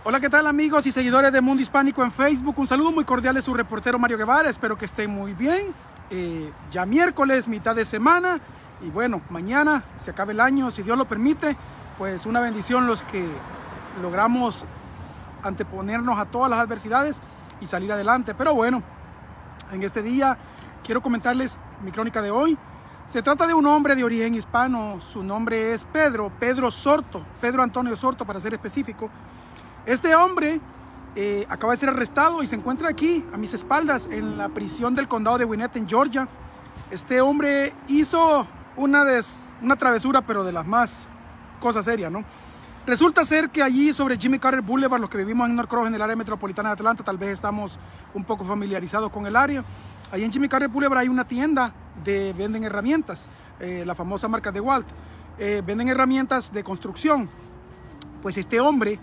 Hola, ¿qué tal amigos y seguidores de Mundo Hispánico en Facebook? Un saludo muy cordial de su reportero Mario Guevara. Espero que estén muy bien. Ya miércoles, mitad de semana. Y bueno, mañana se acaba el año, si Dios lo permite. Pues una bendición los que logramos anteponernos a todas las adversidades y salir adelante. Pero bueno, en este día quiero comentarles mi crónica de hoy. Se trata de un hombre de origen hispano. Su nombre es Pedro Sorto, Pedro Antonio Sorto para ser específico. Este hombre acaba de ser arrestado y se encuentra aquí a mis espaldas en la prisión del condado de Gwinnett en Georgia. Este hombre hizo una travesura, pero de las más cosas serias, ¿no? Resulta ser que allí sobre Jimmy Carter Boulevard, los que vivimos en Norcross, en el área metropolitana de Atlanta, tal vez estamos un poco familiarizados con el área. Allí en Jimmy Carter Boulevard hay una tienda de venden herramientas, la famosa marca DeWalt. Venden herramientas de construcción. Pues este hombre,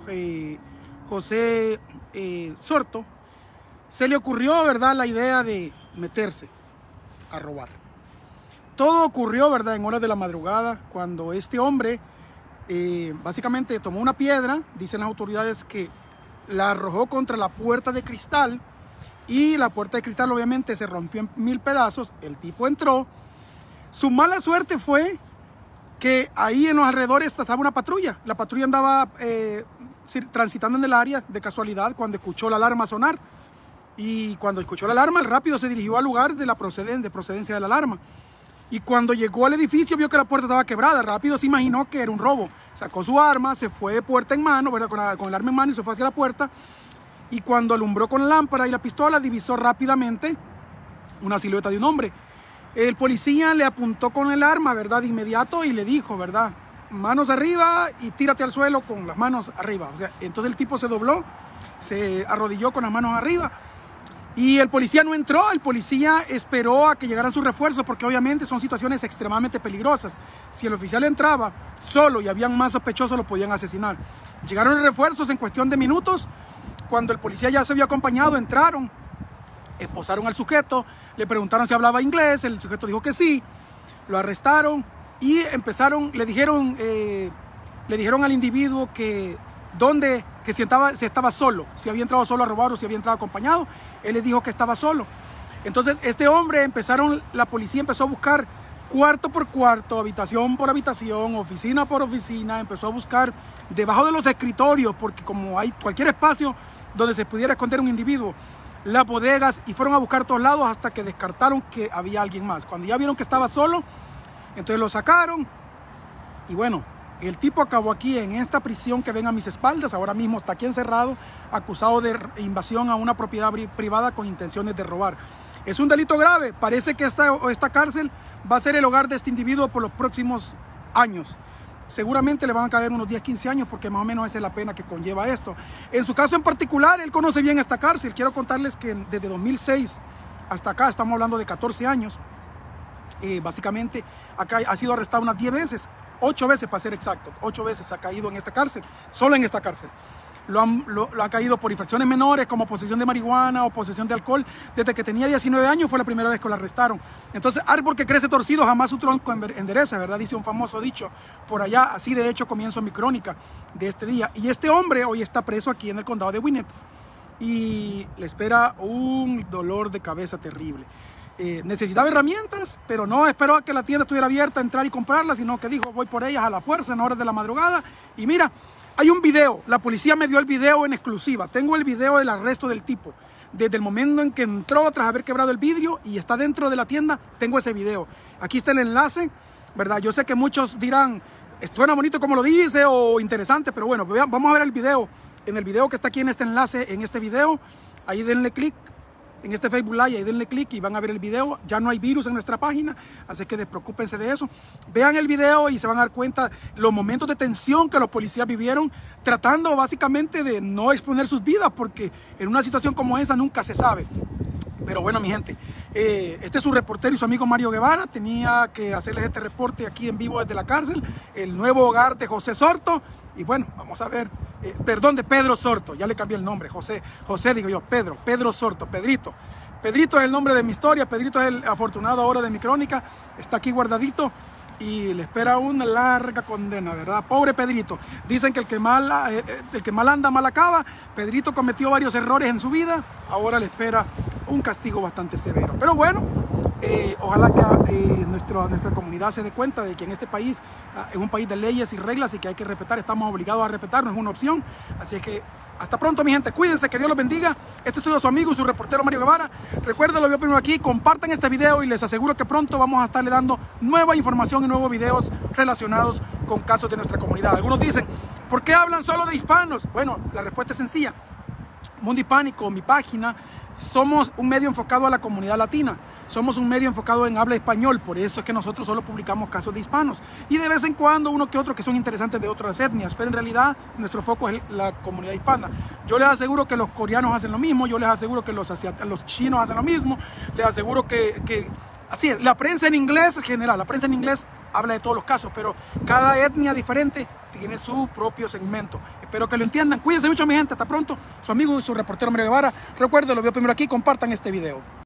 José Sorto, se le ocurrió, ¿verdad?, la idea de meterse a robar. Todo ocurrió, ¿verdad?, en horas de la madrugada, cuando este hombre básicamente tomó una piedra. Dicen las autoridades que la arrojó contra la puerta de cristal y la puerta de cristal obviamente se rompió en 1000 pedazos. El tipo entró. Su mala suerte fue que ahí en los alrededores estaba una patrulla. La patrulla andaba transitando en el área de casualidad cuando escuchó la alarma sonar. Y cuando escuchó la alarma, rápido se dirigió al lugar de la procedencia de la alarma. Y cuando llegó al edificio vio que la puerta estaba quebrada. Rápido se imaginó que era un robo. Sacó su arma, se fue puerta en mano, ¿verdad?, con el arma en mano, y se fue hacia la puerta. Y cuando alumbró con la lámpara y la pistola, divisó rápidamente una silueta de un hombre. El policía le apuntó con el arma, ¿verdad?, de inmediato, y le dijo, ¿verdad?, manos arriba y tírate al suelo con las manos arriba. O sea, entonces el tipo se dobló, se arrodilló con las manos arriba. Y el policía no entró. El policía esperó a que llegaran sus refuerzos, porque obviamente son situaciones extremadamente peligrosas. Si el oficial entraba solo y habían más sospechosos, lo podían asesinar. Llegaron los refuerzos en cuestión de minutos. Cuando el policía ya se había acompañado, entraron, esposaron al sujeto, le preguntaron si hablaba inglés, el sujeto dijo que sí, lo arrestaron y le dijeron al individuo que si estaba solo, si había entrado solo a robar o si había entrado acompañado. Él le dijo que estaba solo. Entonces la policía empezó a buscar cuarto por cuarto, habitación por habitación, oficina por oficina. Empezó a buscar debajo de los escritorios, porque como hay cualquier espacio donde se pudiera esconder un individuo, las bodegas, y fueron a buscar todos lados hasta que descartaron que había alguien más. Cuando ya vieron que estaba solo, entonces lo sacaron. Y bueno, el tipo acabó aquí en esta prisión que ven a mis espaldas. Ahora mismo está aquí encerrado, acusado de invasión a una propiedad privada con intenciones de robar. Es un delito grave. Parece que esta cárcel va a ser el hogar de este individuo por los próximos años. Seguramente le van a caer unos 10, 15 años, porque más o menos esa es la pena que conlleva esto. En su caso en particular, él conoce bien esta cárcel. Quiero contarles que desde 2006 hasta acá, estamos hablando de 14 años, básicamente acá ha sido arrestado unas 10 veces, 8 veces para ser exacto. 8 veces ha caído en esta cárcel, solo en esta cárcel. Lo ha caído por infracciones menores como posesión de marihuana o posesión de alcohol. Desde que tenía 19 años fue la primera vez que lo arrestaron. Entonces, árbol que crece torcido jamás su tronco endereza, ¿verdad?, dice un famoso dicho por allá. Así de hecho comienzo mi crónica de este día. Y este hombre hoy está preso aquí en el condado de Gwinnett y le espera un dolor de cabeza terrible. Necesitaba herramientas, pero no esperó a que la tienda estuviera abierta a entrar y comprarlas, sino que dijo, voy por ellas a la fuerza en horas de la madrugada. Y mira, hay un video, la policía me dio el video en exclusiva. Tengo el video del arresto del tipo. Desde el momento en que entró tras haber quebrado el vidrio y está dentro de la tienda, tengo ese video. Aquí está el enlace, ¿verdad? Yo sé que muchos dirán, suena bonito como lo dice o interesante, pero bueno, vamos a ver el video. En el video que está aquí en este enlace, en este video, ahí denle clic. En este Facebook Live, ahí denle clic y van a ver el video. Ya no hay virus en nuestra página, así que despreocúpense de eso. Vean el video y se van a dar cuenta los momentos de tensión que los policías vivieron, tratando básicamente de no exponer sus vidas, porque en una situación como esa nunca se sabe. Pero bueno, mi gente, este es su reportero y su amigo Mario Guevara. Tenía que hacerles este reporte aquí en vivo desde la cárcel, el nuevo hogar de José Sorto. Y bueno, vamos a ver, de Pedro Sorto, ya le cambié el nombre, José digo yo, Pedro Sorto, Pedrito. Pedrito es el nombre de mi historia. Pedrito es el afortunado ahora de mi crónica, está aquí guardadito. y le espera una larga condena, ¿verdad? Pobre Pedrito. Dicen que el que mal anda, mal acaba. Pedrito cometió varios errores en su vida, ahora le espera un castigo bastante severo. Pero bueno, ojalá que nuestra comunidad se dé cuenta de que en este país es un país de leyes y reglas y que hay que respetar, estamos obligados a respetar, no es una opción. Así que hasta pronto, mi gente, cuídense, que Dios los bendiga. Este soy su amigo y su reportero Mario Guevara. Recuerden, lo veo primero aquí, compartan este video y les aseguro que pronto vamos a estarle dando nueva información y nuevos videos relacionados con casos de nuestra comunidad. Algunos dicen, ¿por qué hablan solo de hispanos? Bueno, la respuesta es sencilla. Mundo Hispánico, mi página, somos un medio enfocado a la comunidad latina, somos un medio enfocado en habla español, por eso es que nosotros solo publicamos casos de hispanos y de vez en cuando uno que otro que son interesantes de otras etnias, pero en realidad nuestro foco es la comunidad hispana. Yo les aseguro que los coreanos hacen lo mismo, yo les aseguro que los chinos hacen lo mismo, les aseguro que así es, la prensa en inglés es general, la prensa en inglés habla de todos los casos, pero cada etnia diferente tiene su propio segmento. Espero que lo entiendan. Cuídense mucho, mi gente. Hasta pronto. Su amigo y su reportero Mario Guevara. Recuerden, lo veo primero aquí. Compartan este video.